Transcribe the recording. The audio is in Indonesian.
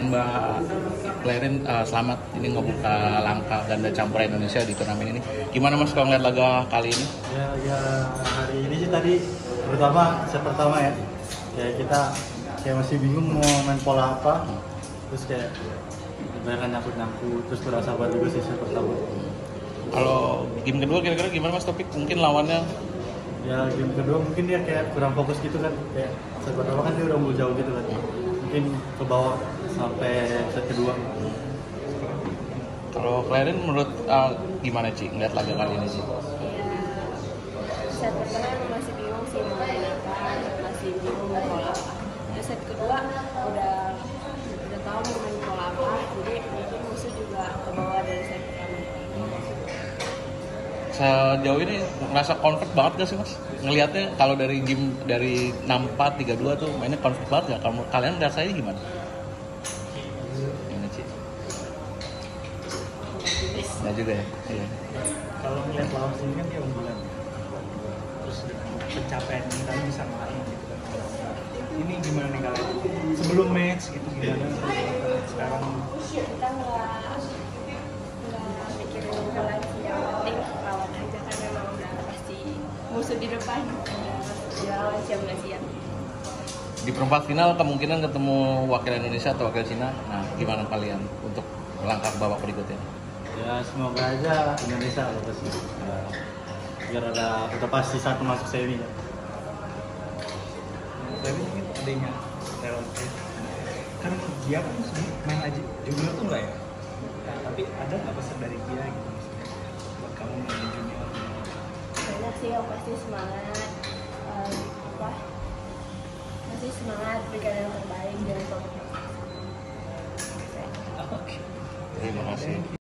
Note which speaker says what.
Speaker 1: Mbak Clarin, selamat ini ngebuka langkah ganda campuran Indonesia di turnamen ini. Gimana Mas kalau ngeliat laga kali ini?
Speaker 2: Ya hari ini sih tadi terutama set pertama ya. Kayak kita kayak masih bingung mau main pola apa. Terus kayak kebanyakan nyangkut-nyangkut, terus kurang sabar juga sih set pertama.
Speaker 1: Kalau game kedua kira-kira gimana Mas Topik? Mungkin lawannya
Speaker 2: Ya game kedua mungkin dia kayak kurang fokus gitu kan. Kayak set pertama kan dia udah mulai jauh gitu kan. Mungkin ke bawah sampai set kedua.
Speaker 1: kalau Clarin menurut gimana Ci ngeliat laga kali ini sih?
Speaker 3: Set pertama emang masih bingung sih mau main apa, masih bingung mau pola apa. Terus set kedua udah tahu mau main pola apa, jadi mungkin musuh juga ke bawah dari set pertama.
Speaker 1: Sejauh ini ngerasa comfort banget gak sih Mas? Ngelihatnya kalau dari game dari 64 32 tuh mainnya comfort banget gak? Kalau kalian rasanya gimana? Gimana Ci? Nggak juga ya? Iya.
Speaker 4: Kalau ngeliat lawan sini kan dia unggulan, terus pencapaian kita bisa main gitu kan. Ini gimana nih kalian sebelum match gitu gimana sekarang?
Speaker 3: Kita nggak mikirin bola sih, yang penting lawan aja kan memang udah pasti musuh di depan, udah lawan siap nggak siap.
Speaker 1: Di perempat final kemungkinan ketemu wakil Indonesia atau wakil Cina. Nah, gimana kalian untuk melangkah ke babak berikutnya?
Speaker 2: Ya semoga aja Indonesia lolos sih. Ya, biar udah pasti satu masuk semi ya.
Speaker 4: Tapi mungkin adanya Teron kan dia kan sebenarnya main aja junior tuh enggak ya? Nah, tapi ada nggak pesan dari dia gitu maksudnya buat kamu main di junior?
Speaker 3: Banyak sih yang pasti semangat, masih semangat berikan yang terbaik dan kompetisi.
Speaker 4: Oke.
Speaker 1: Terima kasih.